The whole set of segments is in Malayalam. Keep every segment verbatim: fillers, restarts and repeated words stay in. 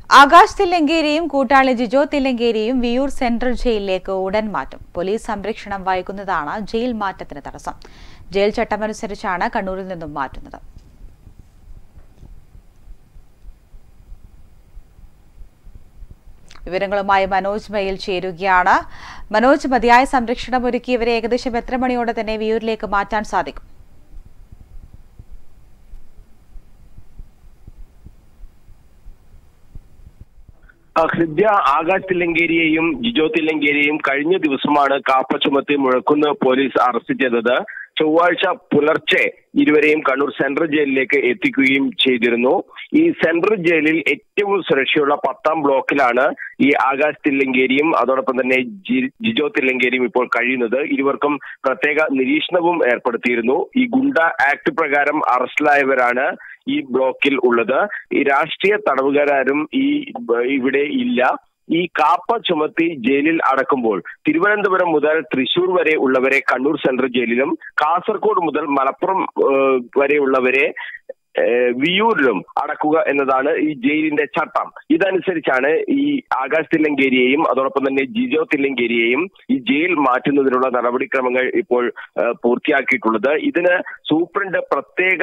ആകാശ് തില്ലങ്കേരിയും കൂട്ടാളി ജിജോ തില്ലങ്കേരിയും വിയൂർ സെൻട്രൽ ജയിലിലേക്ക് ഉടൻ മാറ്റും. പോലീസ് സംരക്ഷണം വൈകുന്നതാണ് ജയിൽ മാറ്റത്തിന് തടസ്സം. ജയിൽ ചട്ടമനുസരിച്ചാണ് കണ്ണൂരിൽ നിന്നും മാറ്റുന്നത്. വിവരങ്ങളുമായി മനോജ് മയിൽ ചേരുകയാണ്. മനോജ്, മതിയായ സംരക്ഷണം ഒരുക്കിയവരെ ഏകദേശം എത്ര മണിയോടെ തന്നെ വിയൂരിലേക്ക് മാറ്റാൻ സാധിക്കും? ഹൃദ്യ ആകാശ് തില്ലങ്കേരിയെയും ജിജോ തില്ലങ്കേരിയെയും കഴിഞ്ഞ ദിവസമാണ് കാപ്പ ചുമത്തി മുഴക്കുന്ന് പോലീസ് അറസ്റ്റ് ചെയ്തത്. ചൊവ്വാഴ്ച പുലർച്ചെ ഇരുവരെയും കണ്ണൂർ സെൻട്രൽ ജയിലിലേക്ക് എത്തിക്കുകയും ചെയ്തിരുന്നു. ഈ സെൻട്രൽ ജയിലിൽ ഏറ്റവും സുരക്ഷയുള്ള പത്താം ബ്ലോക്കിലാണ് ഈ ആകാശ് തില്ലങ്കേരിയും അതോടൊപ്പം തന്നെ ജിജോ തില്ലങ്കേരിയും ഇപ്പോൾ കഴിയുന്നത്. ഇരുവർക്കും പ്രത്യേക നിരീക്ഷണവും ഏർപ്പെടുത്തിയിരുന്നു. ഈ ഗുണ്ട ആക്ട് പ്രകാരം അറസ്റ്റിലായവരാണ് ഈ ബ്ലോക്കിൽ ഉള്ളത്. ഈ രാഷ്ട്രീയ തടവുകാരും ഈ ഇവിടെ ഇല്ല. ഈ കാപ്പ ചുമത്തി ജയിലിൽ അടക്കുമ്പോൾ തിരുവനന്തപുരം മുതൽ തൃശൂർ വരെ ഉള്ളവരെ കണ്ണൂർ സെൻട്രൽ ജയിലിലും കാസർഗോഡ് മുതൽ മലപ്പുറം വരെ ഉള്ളവരെ വിയൂരിലും അടക്കുക എന്നതാണ് ഈ ജയിലിന്റെ ചട്ടം. ഇതനുസരിച്ചാണ് ഈ ആകാശ് തില്ലങ്കേരിയെയും അതോടൊപ്പം തന്നെ ജിജോ തില്ലങ്കേരിയെയും ഈ ജയിൽ മാറ്റുന്നതിനുള്ള നടപടിക്രമങ്ങൾ ഇപ്പോൾ പൂർത്തിയാക്കിയിട്ടുള്ളത്. ഇതിന് സൂപ്രണ്ട് പ്രത്യേക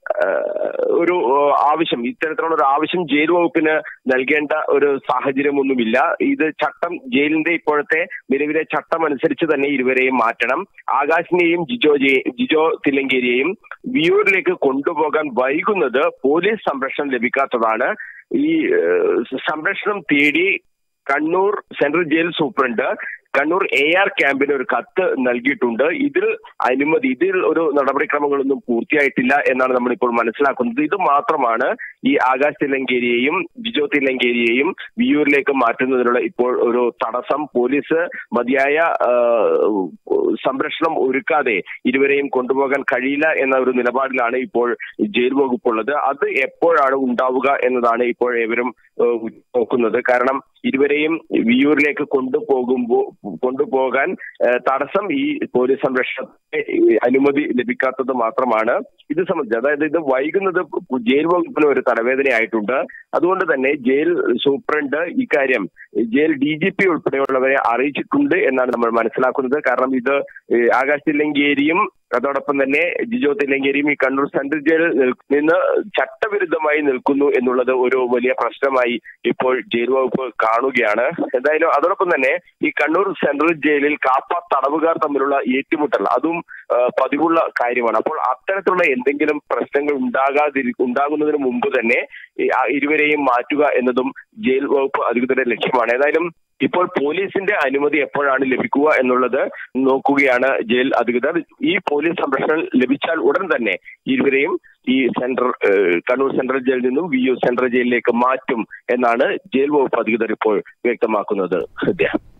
ഒരു ആവശ്യം ഇത്തരത്തിലുള്ള ഒരു ആവശ്യം ജയിൽ വകുപ്പിന് നൽകേണ്ട ഒരു സാഹചര്യമൊന്നുമില്ല. ഇത് ചട്ടം ജയിലിന്റെ ഇപ്പോഴത്തെ നിലവിലെ ചട്ടം അനുസരിച്ച് തന്നെ ഇരുവരെയും മാറ്റണം. ആകാശിനെയും ജിജോ ജിജോ തില്ലങ്കേരിയെയും വിയൂരിലേക്ക് കൊണ്ടുപോകാൻ വൈകുന്നത് പോലീസ് സംരക്ഷണം ലഭിക്കാത്തതാണ്. ഈ സംരക്ഷണം തേടി Kannur central jail superintendent Kannur A R ക്യാമ്പിന് ഒരു കത്ത് നൽകിയിട്ടുണ്ട്. ഇതിൽ അനുമതി ഇതിൽ ഒരു നടപടിക്രമങ്ങളൊന്നും പൂർത്തിയായിട്ടില്ല എന്നാണ് നമ്മളിപ്പോൾ മനസ്സിലാക്കുന്നത്. ഇത് മാത്രമാണ് ഈ ആകാശ് തില്ലങ്കേരിയെയും ജിജോ തില്ലങ്കേരിയെയും വിയൂരിലേക്ക് മാറ്റുന്നതിനുള്ള ഇപ്പോൾ ഒരു തടസ്സം. പോലീസ് മതിയായ സംരക്ഷണം ഒരുക്കാതെ ഇരുവരെയും കൊണ്ടുപോകാൻ കഴിയില്ല എന്ന ഒരു നിലപാടിലാണ് ഇപ്പോൾ ജയിൽ വകുപ്പുള്ളത്. അത് എപ്പോഴാണ് ഉണ്ടാവുക എന്നതാണ് ഇപ്പോൾ ഏവരും നോക്കുന്നത്. കാരണം ഇരുവരെയും വിയൂരിലേക്ക് കൊണ്ടുപോകുമ്പോൾ കൊണ്ടുപോകാൻ തടസ്സം ഈ പോലീസ് സംരക്ഷണത്തെ അനുമതി ലഭിക്കാത്തത് മാത്രമാണ്. ഇത് സംബന്ധിച്ച് അതായത് ഇത് വൈകുന്നത് ജയിൽ വകുപ്പിന് ഒരു തലവേദനയായിട്ടുണ്ട്. അതുകൊണ്ട് തന്നെ ജയിൽ സൂപ്രണ്ട് ഇക്കാര്യം ജയിൽ ഡി ജി പി ഉൾപ്പെടെയുള്ളവരെ അറിയിച്ചിട്ടുണ്ട് എന്നാണ് നമ്മൾ മനസ്സിലാക്കുന്നത്. കാരണം ഇത് ആകാശ് തില്ലങ്കേരിയും അതോടൊപ്പം തന്നെ ജിജോ തില്ലങ്കേരിയും ഈ കണ്ണൂർ സെൻട്രൽ ജയിലിൽ നിന്ന് ചട്ടവിരുദ്ധമായി നിൽക്കുന്നു എന്നുള്ളത് ഒരു വലിയ പ്രശ്നമായി ഇപ്പോൾ ജയിൽ വകുപ്പ് കാണുകയാണ്. എന്തായാലും അതോടൊപ്പം തന്നെ ഈ കണ്ണൂർ സെൻട്രൽ ജയിലിൽ കാപ്പ തടവുകാർ തമ്മിലുള്ള ഏറ്റുമുട്ടൽ അതും പതിവുള്ള കാര്യമാണ്. അപ്പോൾ അത്തരത്തിലുള്ള എന്തെങ്കിലും പ്രശ്നങ്ങൾ ഉണ്ടാകാതിരി ഉണ്ടാകുന്നതിന് മുമ്പ് തന്നെ ഇരുവരെയും മാറ്റുക എന്നതും ജയിൽ വകുപ്പ് അധികൃതരുടെ ലക്ഷ്യമാണ്. ഏതായാലും ഇപ്പോൾ പോലീസിന്റെ അനുമതി എപ്പോഴാണ് ലഭിക്കുക എന്നുള്ളത് നോക്കുകയാണ് ജയിൽ അധികൃതർ. ഈ പോലീസ് സംരക്ഷണം ലഭിച്ചാൽ ഉടൻ തന്നെ ഇരുവരെയും ഈ സെൻട്രൽ കണ്ണൂർ സെൻട്രൽ ജയിലിൽ നിന്നും വിയൂർ സെൻട്രൽ ജയിലിലേക്ക് മാറ്റും എന്നാണ് ജയിൽ വകുപ്പ് അധികൃതർ ഇപ്പോൾ വ്യക്തമാക്കുന്നത്. ഹൃദയ